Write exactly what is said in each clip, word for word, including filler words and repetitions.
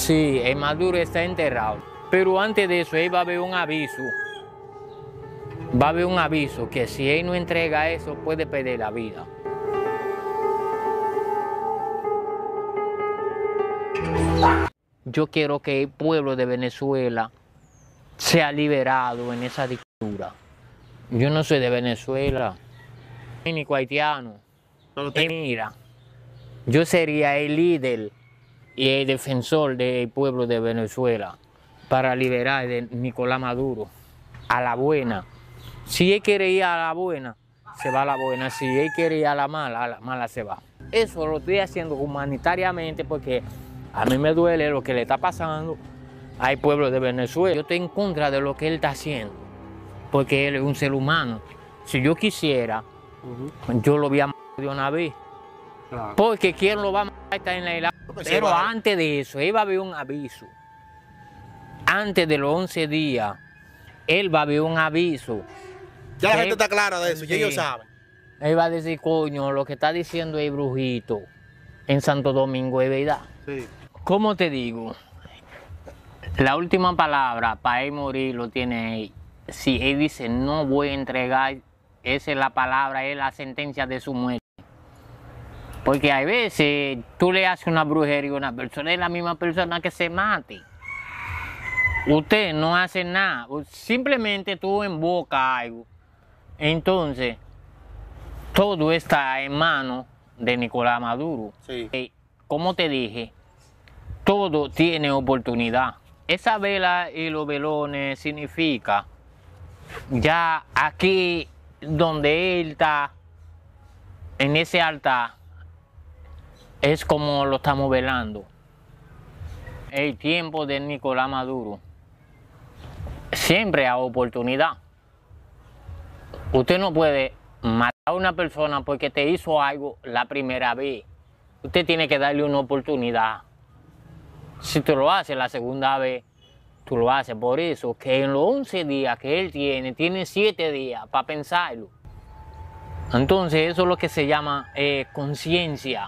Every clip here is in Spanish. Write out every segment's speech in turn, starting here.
Sí, el Maduro está enterrado. Pero antes de eso, él va a haber un aviso. Va a haber un aviso que si él no entrega eso, puede perder la vida. Yo quiero que el pueblo de Venezuela sea liberado en esa dictadura. Yo no soy de Venezuela, ni haitiano. No te... Mira, yo sería el líder y el defensor del pueblo de Venezuela para liberar de Nicolás Maduro a la buena. Si él quiere ir a la buena, se va a la buena. Si él quiere ir a la mala, a la mala se va. Eso lo estoy haciendo humanitariamente porque a mí me duele lo que le está pasando al pueblo de Venezuela. Yo estoy en contra de lo que él está haciendo, porque él es un ser humano. Si yo quisiera, uh-huh. yo lo voy a matar de una vez. Claro. Porque quién lo va a matar está en la isla. Pero vale. Antes de eso, él va a haber un aviso. Antes de los once días, él va a haber un aviso. Ya la gente él, está clara de eso, sí, ya ellos saben. Él va a decir, coño, lo que está diciendo el brujito en Santo Domingo es verdad. Sí. ¿Cómo te digo? La última palabra para él morir lo tiene él. Si él dice no voy a entregar, esa es la palabra, es la sentencia de su muerte. Porque a veces tú le haces una brujería a una persona, es la misma persona que se mate. Usted no hace nada, simplemente tú invocas algo. Entonces, todo está en manos de Nicolás Maduro. Sí. Como te dije, todo tiene oportunidad. Esa vela y los velones significa, ya aquí donde él está, en ese altar, es como lo estamos velando. El tiempo de Nicolás Maduro. Siempre hay oportunidad. Usted no puede matar a una persona porque te hizo algo la primera vez. Usted tiene que darle una oportunidad. Si tú lo haces la segunda vez, tú lo haces. Por eso que en los once días que él tiene, tiene siete días para pensarlo. Entonces eso es lo que se llama eh, conciencia.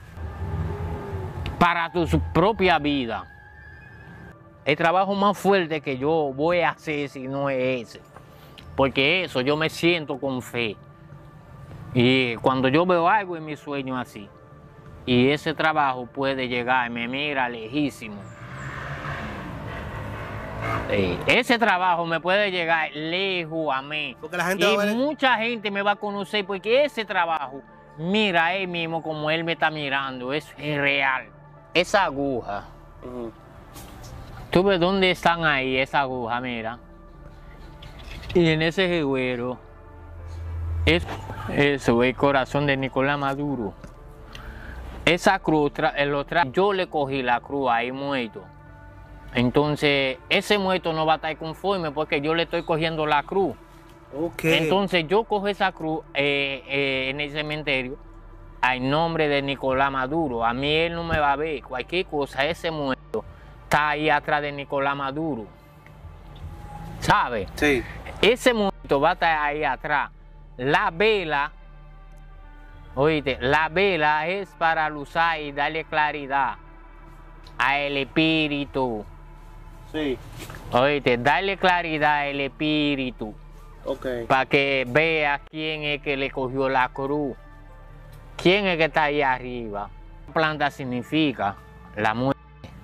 Para tu propia vida. El trabajo más fuerte que yo voy a hacer si no es ese. Porque eso yo me siento con fe. Y cuando yo veo algo en mi sueño así, y ese trabajo puede llegar, me mira lejísimo. Sí, ese trabajo me puede llegar lejos a mí. Porque la gente y va a ver... mucha gente me va a conocer porque ese trabajo, mira él mismo como él me está mirando, es real. Esa aguja, uh-huh. ¿Tú ves dónde están ahí esa aguja? Mira. Y en ese jigüero, es, eso es el corazón de Nicolás Maduro. Esa cruz, el otra, yo le cogí la cruz ahí muerto. Entonces, ese muerto no va a estar conforme porque yo le estoy cogiendo la cruz. Okay. Entonces, yo cojo esa cruz eh, eh, en el cementerio al nombre de Nicolás Maduro. A mí él no me va a ver. Cualquier cosa, ese muerto está ahí atrás de Nicolás Maduro. ¿Sabe? Sí. Ese muerto va a estar ahí atrás. La vela, oíste, la vela es para luzar y darle claridad al espíritu. Sí. Oíste, darle claridad al espíritu. Okay. Para que vea quién es que le cogió la cruz. ¿Quién es que está ahí arriba? La planta significa la muerte.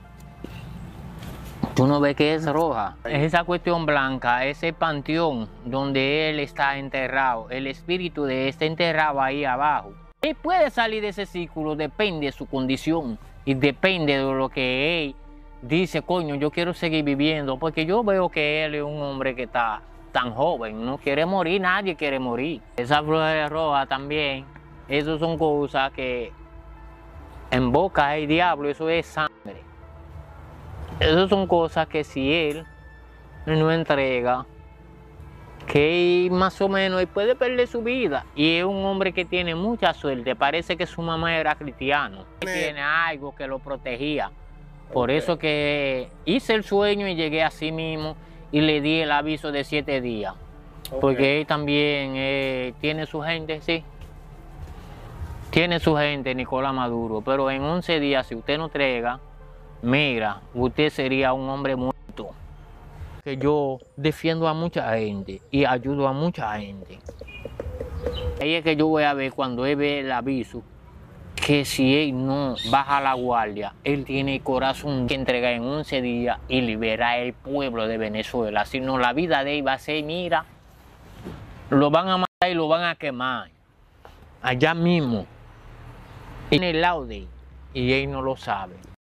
¿Tú no ves que es roja? Es esa cuestión blanca, ese panteón donde él está enterrado. El espíritu de él está enterrado ahí abajo. Él puede salir de ese círculo, depende de su condición. Y depende de lo que él dice, coño, yo quiero seguir viviendo. Porque yo veo que él es un hombre que está tan joven, no quiere morir, nadie quiere morir. Esa flor roja también, esas son cosas que en boca hay diablo, eso es sangre. Esas son cosas que si él no entrega, que él, más o menos él puede perder su vida. Y es un hombre que tiene mucha suerte, parece que su mamá era cristiana. Tiene algo que lo protegía. Por okay. Eso que hice el sueño y llegué a sí mismo y le di el aviso de siete días. Okay. Porque él también eh, tiene su gente, sí. Tiene su gente, Nicolás Maduro. Pero en once días, si usted no entrega, mira, usted sería un hombre muerto. Que yo defiendo a mucha gente y ayudo a mucha gente. Ahí es que yo voy a ver cuando él ve el aviso, que si él no baja la guardia, él tiene el corazón que entregar en once días y liberar el pueblo de Venezuela. Si no, la vida de él va a ser, mira, lo van a matar y lo van a quemar. Allá mismo, en el lado de él, y él no lo sabe.